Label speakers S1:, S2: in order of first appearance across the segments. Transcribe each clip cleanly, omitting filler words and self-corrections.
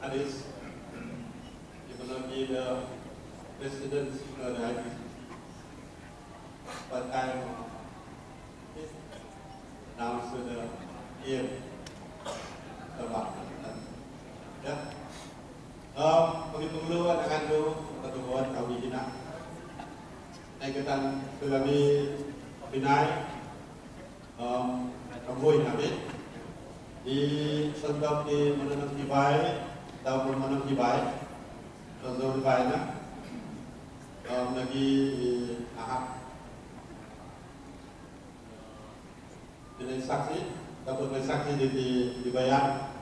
S1: Paris, even though the president of the Itcc, but I announced the year about ya. Begitu akan tu pertemuan kami ini. Naikkan kami binai kamboi nabi di setiap di menanam tibai ataupun menanam tibai, rozor tibai na lagi ahak jadi saksi ataupun saksi dibayar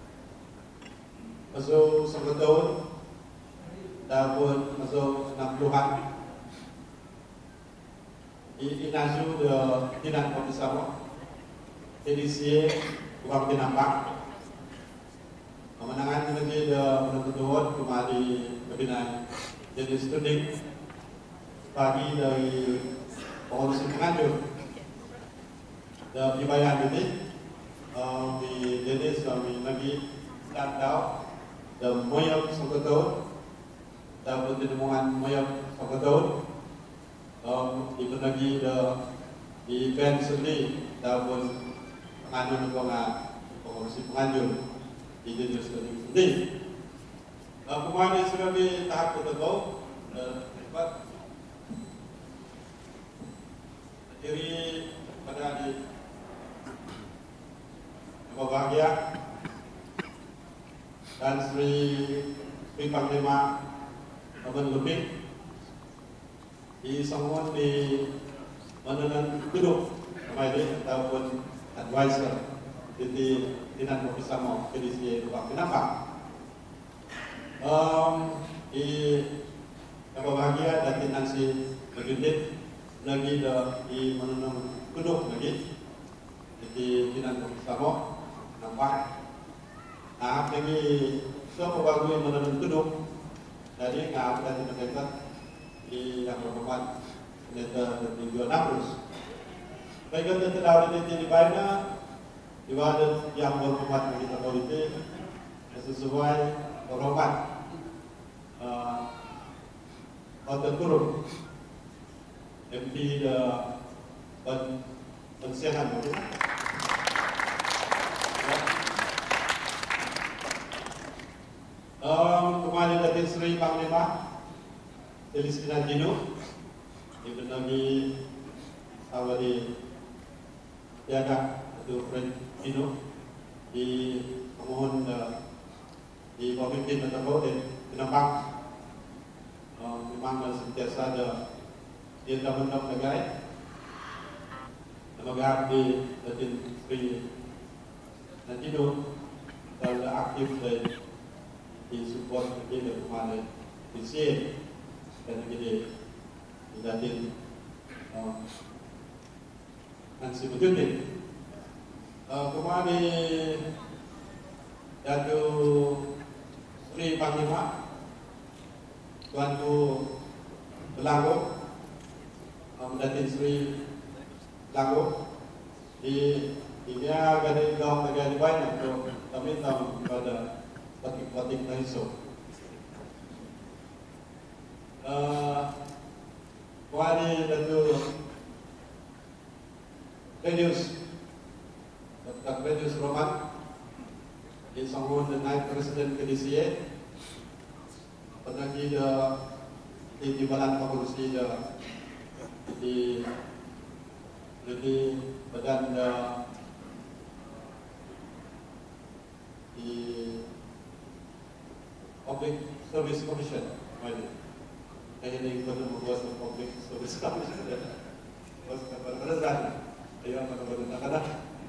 S1: masuk 1 tahun ataupun masuk 60-an inaju de tidak bersama edisi uang tinambang kemenangan lagi de menentukan kembali kebinaan jadi studi bagi dari pengurusi pengajar dan dibayar ini di jenis kami lagi dan tahu dan moyang 1 tahun dan pertemuan moyang 1 tahun itu lagi di event sendiri dan pengajar pengurusi pengajar di jenis sendiri. Kemarin sudah di tahap tertentu diri pada di bahagia dan Sri Panglima Abang Lebih di sanggup di menenun duduk kembali ataupun advisor di tidak bersama edisi ruang kenapa di bahagia dan nanti bergedit lagi di menenun duduk lagi di tidak bersama nampak lagi semua bagus menenun duduk jadi nggak ada tidak di yang berhubungan dengan tujuan harus. Baiklah tentang di mana di mana yang berhubungan dengan politik sesuai berhubungan atau turun MP dan pensianan betul. Kemarin dari Sri Panglima Elisina Jino, ibu nami awali tiada atau friend Jino di mohon di pemimpin atau di penambang memang sentiasa ada di dalam negara lembaga di Latin Sri Jino dan aktif di support di kemarin di sini. Dan jadi datin nanti betul ni. Kemarin Dato Sri Panglima Tuanku Belago, Datin Sri Belago di dia dari gaung negara banyak tu kami tahu pada batik-batik Naiso. Wali Dato Radius Roman di sanggup dengan Presiden KDCA pernah di Timbalan Pengurusi di badan di Public Service Commission. Kaya ni pada membuat public service commission dan bos Kadazan ayam pada nakada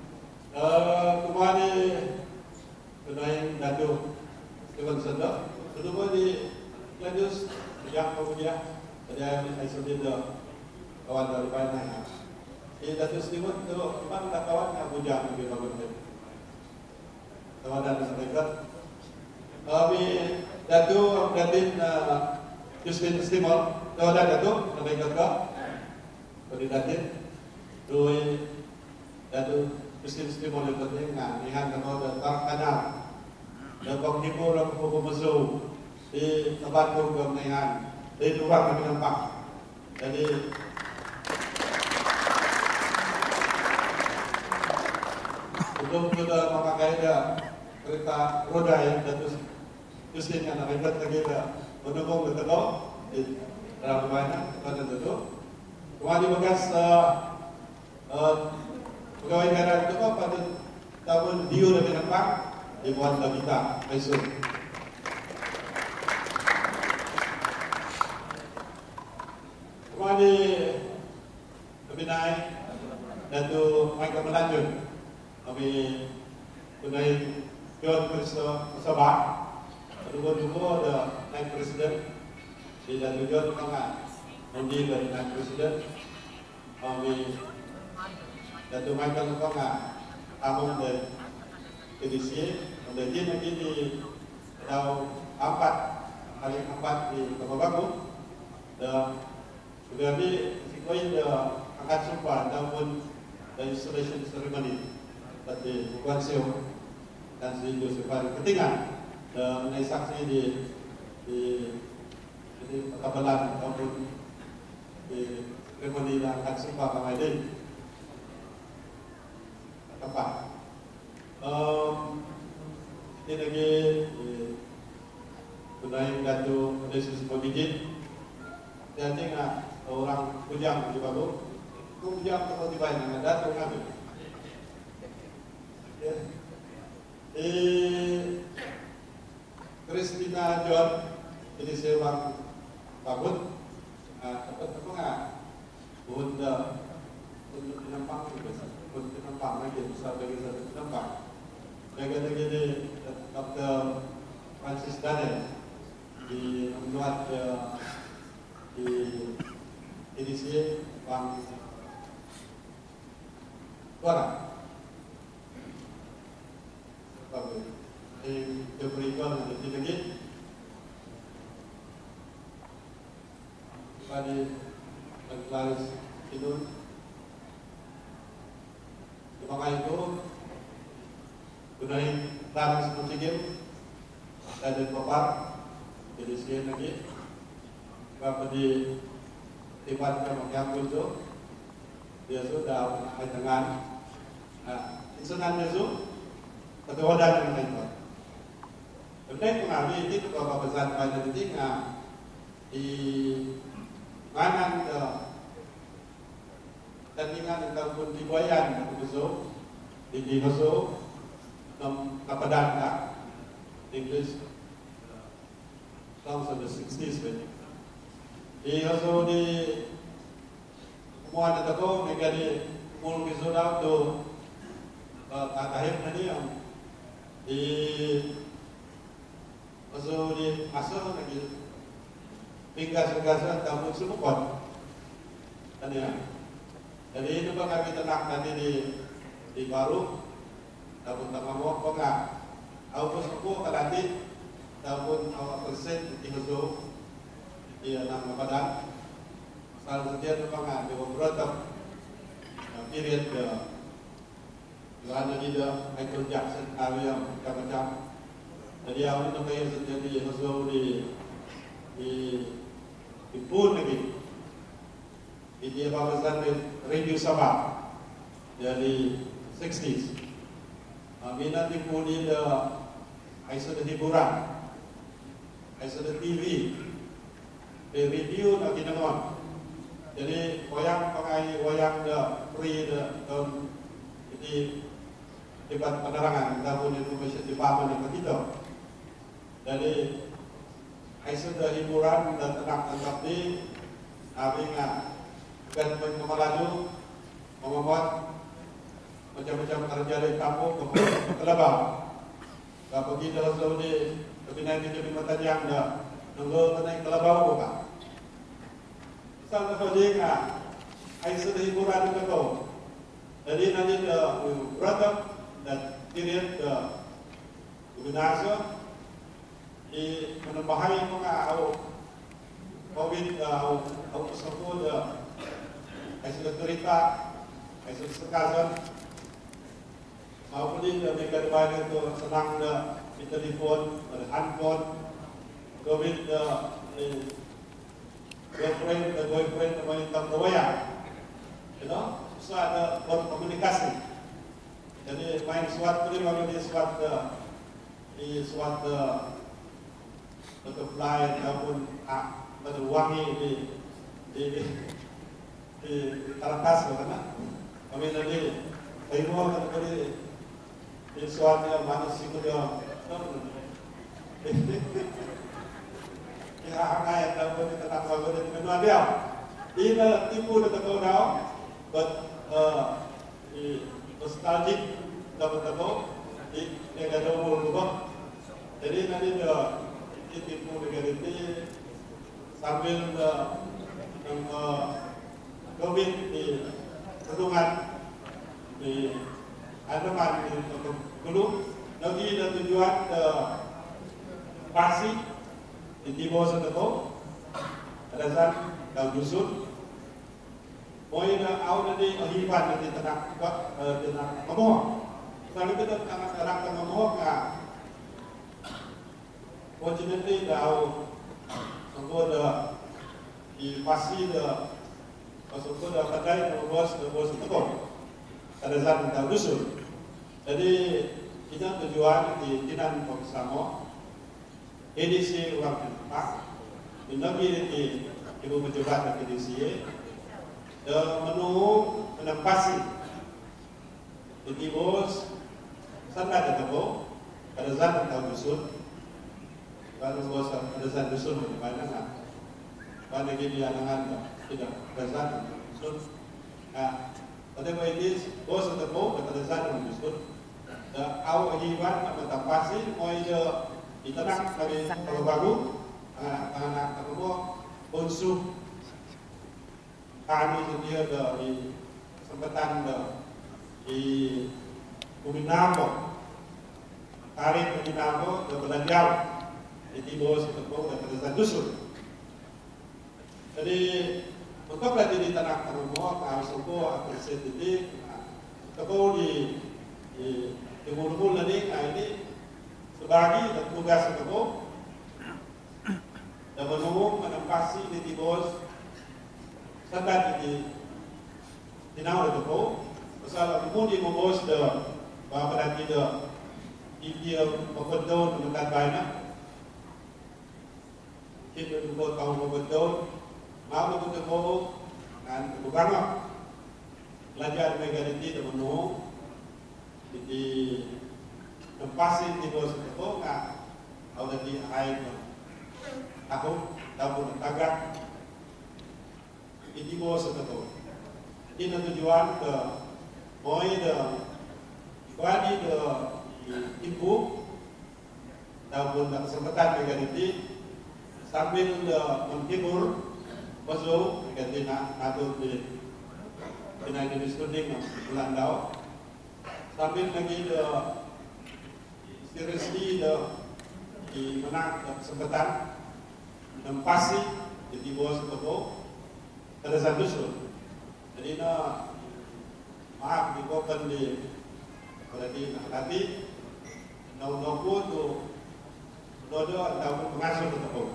S1: kemarin kenaik Dato Dewan Senda kedua di Lanjus yang kemudian ada isolasi kawan dari Panai ini Dato Setimun tu memang tak kawan yang punya lebih bagus kawan dan mereka kami Dato Datin Justin Stimol, kalau ada tu, namanya kakak, kalau didatin, doi, Dato Justin Stimol yang penting, lihat kalau ada kanal, dan penghibur dan pemasuh di tempat kemenangan di luar kami nampak. Jadi belum sudah memakai kereta roda yang terus yang anak hebat lagi mendukung betul di dalam rumahnya pada itu. Kemudian bekas pegawai negara itu pada tahun Dio dan nampak dibuat bagi kita besok. Kemudian lebih naik dan tu mereka melanjut. Kami punai John Kristo Sabah, dua ada naik presiden di dalam John Kanga, undi dari naik presiden. Kami dan tu mereka Kanga, among dari Itcc, dan dia lagi di tahun 4 hari 4 di Bongkos dan berarti sekolah dia angkat sumpah tahun dari installation ceremony. Tapi bukan siapa dan sehingga supaya ketinggalan mengenai saksi di perkabalan ataupun di seremoni dan akan sumpah kami ini tempat. Ini lagi tunai Dato' Yesus Pemijin. Saya tengok orang kujang di baru, kujang atau di bayan Dato' kami. Christina John ini seorang babut dapat apa nggak untuk penampang untuk penampang lagi besar bagi saya penampang mereka lagi di Dr. Francis Daniel di membuat di Itcc Bang Suara PROPRIETOR dan Itcc pada Clarence itu maka itu gunai Clarence Itcc dan Popar jadi sekian lagi berapa di tempatnya yang itu dia sudah ada dengan insenannya itu ketua dan yang lain. Kemudian kami ini ketua besar pada titik di mana tandingan ataupun di Boyan di Dinoso Kapadana English songs of the 60s di Dinoso di semua ada toko mereka di mul kisah tu tahir tadi yang di masuk di masuk lagi pinggas-pinggasan tahun semua tadi ya. Jadi itu kami tenang tadi di baru tahun tengah mau enggak aku semua kalati tahun awal persen di masuk di enam badan salah satu itu enggak di beberapa period kerana dia Michael Jackson yang macam-macam. Jadi awal itu kayak sejadi masuk di pun lagi. Dia bawasan radio Sabah dari 60s. Minat di pun dia ada hiburan, ada TV, di radio nak dinonton. Jadi wayang pakai wayang dah free dah jadi debat penerangan tahun information department yang kita. Jadi sudah hiburan dan tenang tetap di abinga dan mengelaju membuat macam-macam kerja di kampung ke Kelabang. Kalau kita selalu di kebinaan di Kalimantan yang dah nunggu naik Kelabang bukan. Sampai pada sudah hiburan ke kau. Jadi nanti beratap dan period gubernasio di menambahai mga COVID au tersebut sudah cerita sudah sekasan maupun di negara bagian itu senang di telefon, pada handphone, with the girlfriend, the boyfriend, wanita berwayang, you know, so ada berkomunikasi. Jadi main suatu ni kalau dia suatu butterfly ataupun berwangi di atas mana? Kami nanti tengok kalau di suatu yang mana sih dia, Hangay ataupun kita tak tahu dia kenal dia. Ini tipu dan tahu dah, but nostalgic dapat tahu di negara berubah. Jadi nanti dia tipu negara ini sambil COVID di perundungan di Andaman di Gulu, lagi ada tujuan Pasi di timur setelah Kadazan dan dusun. Boleh awal nanti hiban nanti tenang ngomong. Kalau kita tenang ngomong, fortunately dah semua dah di Pasi dah semua dah pandai bos setelah Kadazan dan dusun. Jadi kita tujuan di Tinan bersama. EDC orang tempat, ini di ibu pejabat EDC, menunggu menempasi di bos, sana ada tabo, Kadazan atau dusun, baru bos Kadazan dusun bagaimana nak, pada gini anak-anak tidak Kadazan dusun, pada ini bos tabo Kadazan dusun, awal hiban menempasi, mau dia di tanah dari kalau baru anak terlalu unsur kami sendiri dari kesempatan di Bumi Namo tarik Bumi Namo dan belajar di timur setelah dan Kadazan dusun. Jadi untuk belajar di tanah terlalu harus semua apresiatif. Kalau di timur ini sebagi dan tugas itu dan menunggu menempasi di timur sedang di nawar itu pasal kemudian membos dah bahawa nanti dah dia membentuk dengan banyak kita membuat tahu membentuk mau membentuk dan bukan belajar negara ini dan menunggu di Pasti di bawah itu ada di air tahun tagak di bawah itu. Ini tujuan ke mulai dari ibu tahun kesempatan negara sambil menghibur masuk ganti natur di United Studying Belanda sambil lagi seriously di mana kesempatan menempasi di bawah setelah Kadazan dusun. Jadi maaf dikokan di berarti nanti nau tu nodo atau pengasuh setelah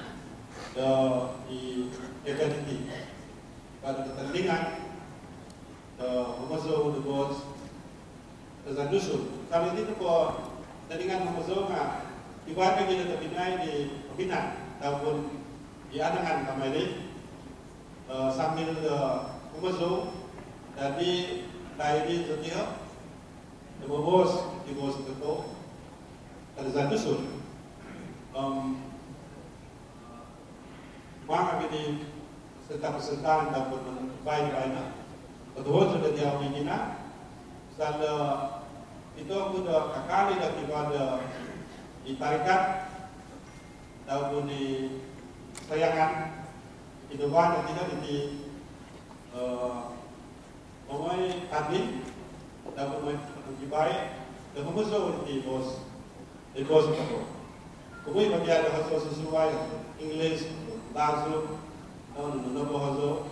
S1: di equality pada kepentingan memasuk di bawah Kadazan dusun. Kalau ini tu dengan memazonga ibadah kita terbinai di pembinaan ataupun di adangan kembali sambil memazong dari lairi setiap membos di bos itu Kadazan dusun. Maka ini serta peserta ataupun baik-baiknya kedua sudah jauh begina selalu itu aku dah kakali dah kepada di tarikat ataupun di sayangan itu banyak tidak di memulai tadi ataupun menjibai dan memusuh di bos itu. Kemudian bagi ada hasil sesuai English, langsung, nama hasil,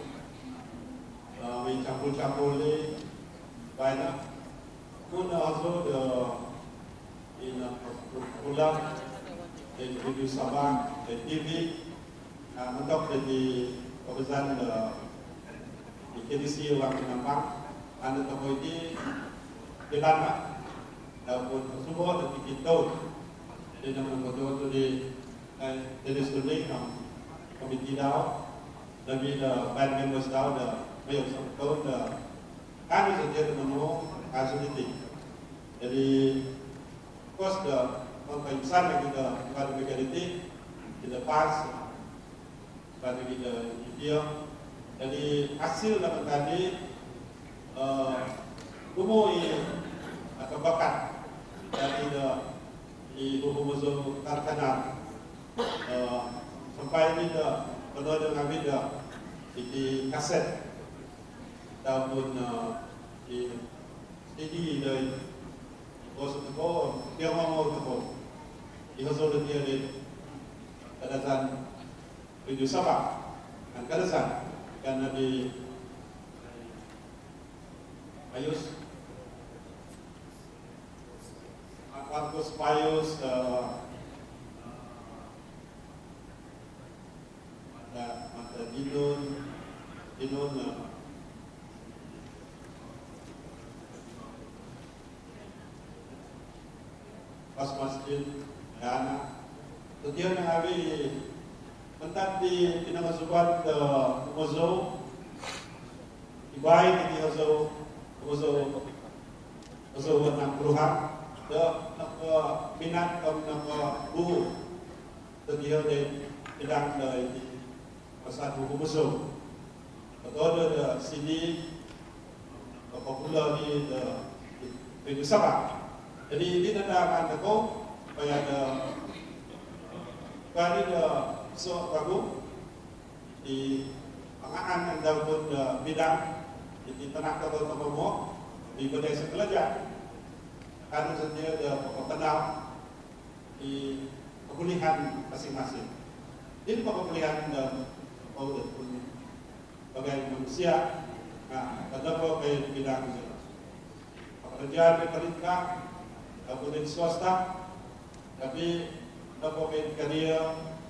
S1: campur-campur ni banyak. Pun hasil in ulang dari video Sabah dari TV mentok dari Kadazan di Itcc orang penampang anda tahu ini jalan ataupun semua dari kita di dalam betul di dari studi komiti dah lebih band members dah banyak tahun dah kan saja menemu kasus ini jadi kos dah pemeriksaan lagi dah pada begitu kita pas pada kita video jadi hasil dalam tadi umur atau bakat dari di buku-buku terkenal sampai ini pada dengan video di kaset tahun di CD dari bos itu dia mau itu di hasil dia di Kadazan video Sabah dan Kadazan karena di Ayus Bongkos Payus ada Dinun pas masjid anak setiap yang habis mentat di pinamasukan ke muzo ibai di muzo warna peruhan ke minat bu setiap di bidang dari pasal buku muzo atau ada CD popular di video Sabah. Jadi ini ada kau supaya ada kali ada so baru di pengaan ataupun bidang di tanah atau tempat di kedai sekelajar kan saja ada kenal di pemulihan masing-masing. Ini pemulihan sebagai manusia. Nah, ada sebagai bidang pekerjaan pemerintah ataupun swasta, tapi dapat karier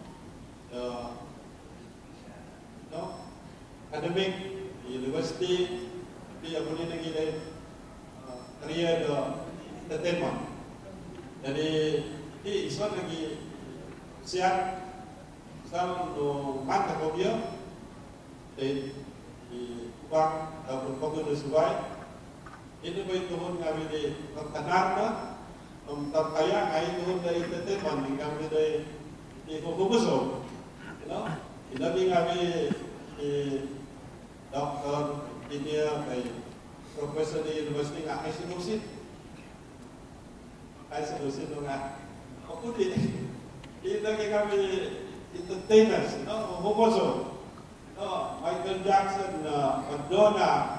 S1: akademik di universiti, tapi yang boleh lagi dari karier entertainment. Jadi di isu lagi siap sama untuk mantap dia di uang ataupun kopi sesuai. Ini boleh turun kami di pertanahan. Terkaya ngayon doon na entertainment ng kami di kukubuso. Inabi kami di doktor, engineer, kay professor di university nga ay sinusit. Ay sinusit nga. Ako di lagi kami entertainers, kukubuso. Michael Jackson, Madonna,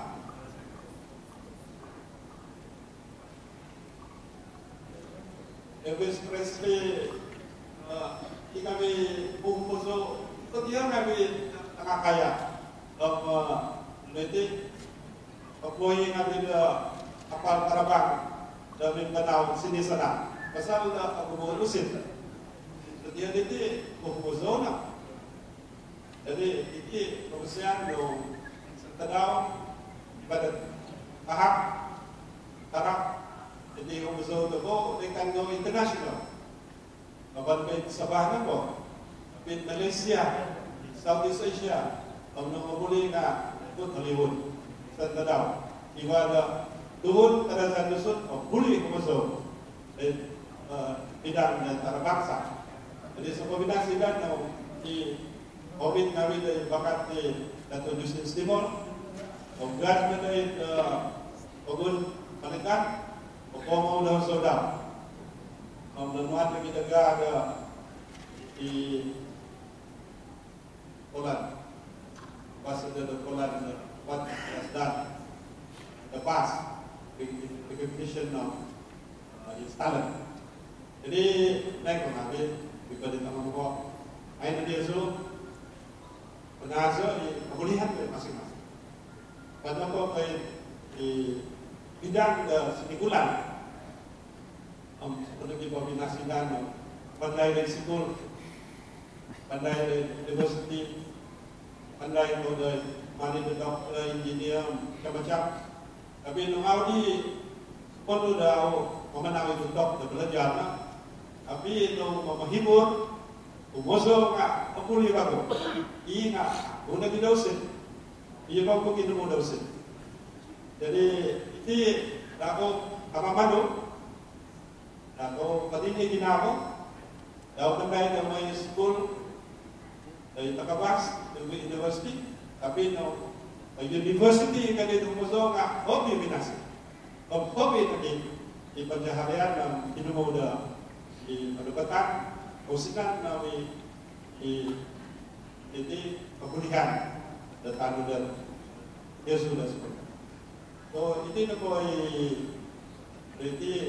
S1: Elvis Presley, di kami bungkuso, ketika kami nakakaya, nanti pokoknya kami kapal terbang dari Mindanao sini sana, pasal aku mau usin, ketika nanti bungkuso na, jadi ini kemudian do Mindanao pada tahap taraf. Jadi umusol ko ikan go international. Kapan kay Sabah na ko, pin Malaysia, Southeast Asia, ang nakabuli nga ito Hollywood sa Tadaw. Iwala doon Kadazan Luzon, buli umusol bidang na tarabaksa. Jadi sa kombinasi dan di COVID kami dari bakat di Dato' Justin Timor, gas na dari Ogun Malikan, Okomo daw soda. Ang nanuan na ginaga ada di Poland. Pas ada Poland, what has done the past recognition of his talent. Jadi naik ko namin, bigla din naman ko. Ayun na dia so, pag-asa, kabulihan ko masing-masing. Pada ko kay bidang sinigulan seperti kombinasikan pandai dari sekolah, pandai dari universiti, pandai dari mana doktor, engineer, macam-macam. Tapi nungau di pun sudah memenang itu doktor belajar lah. Tapi itu menghibur, musuh nggak kepuli bagus. Iya nggak, guna di dosen. Iya kau mungkin nemu dosen. Jadi itu aku apa madu, aku tadi ginawa, aku pandai dari sekolah, dari takabas, dari universiti. Tapi no, universiti kan itu musuh nggak hobi binasi. Hobi tadi di pencaharian dan hidup muda di pendekatan, usikan nawi di pemulihan dan tanu dan dia sudah seperti. So itu nak berarti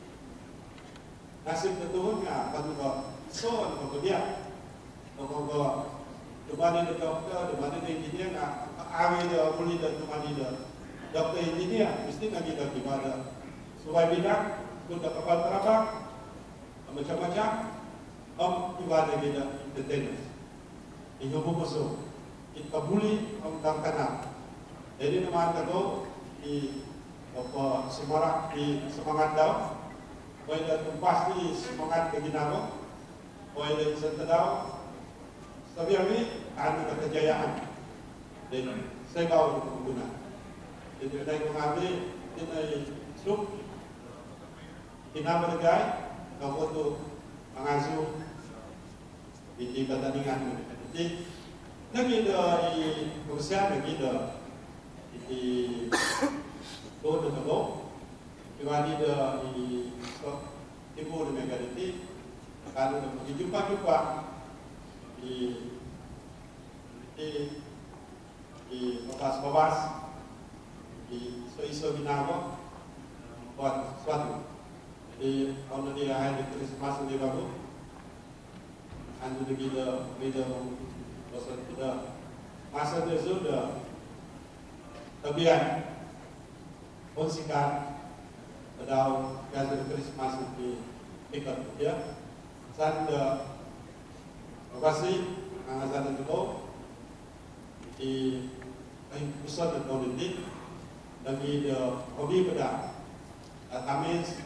S1: nasib terturunnya kan so kalau dia kalau Dumani the doktor, dumani the engineer, awi the puli the dumani the doktor engineer, mesti nak kita ibadah. Supaya bidang, kita kapal terbang, macam-macam, ibadah kita entertainment. Ini buku kita puli tentang tanah. Jadi nama kata di apa semangat di semangat dah, boleh tumpas di semangat keginaran, boleh sentadau. Tapi kami ada kejayaan dan saya bawa untuk pengguna. Jadi kita mengambil kita sub kita bergai kalau tu mengasuh di pertandingan. Jadi lagi dari Rusia lagi di Tour de Tabo, kembali di Timur Megaliti, kalau berjumpa di babas di iso binago buat suatu. Jadi kalau dia hari Christmas di baru, anu kita bosan kita masa dia sudah tabian konsikan pada hari Christmas di ikat ya. Sanda lokasi pengawasan itu di pusat dan politik bagi hobi pada Kamis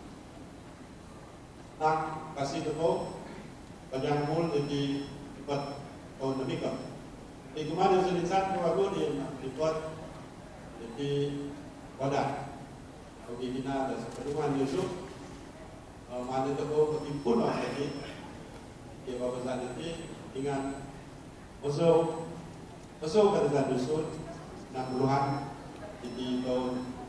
S1: nak kasih itu pada mul di tempat tahun demikian. Di kemarin selisan keluarga dibuat di wadah hobi bina dan sepenuhan Yusuf mana itu ketimpun lah jadi dia bapak nanti dengan musuh Kadazan dusun 60-an di tahun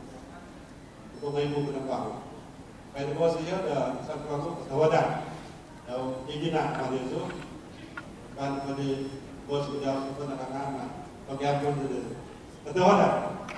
S1: 2000 berapa. Pada bos dia ada satu aku tawadan. Tahu ingin nak pada itu kan pada bos sudah anak-anak bagi apa itu tawadan.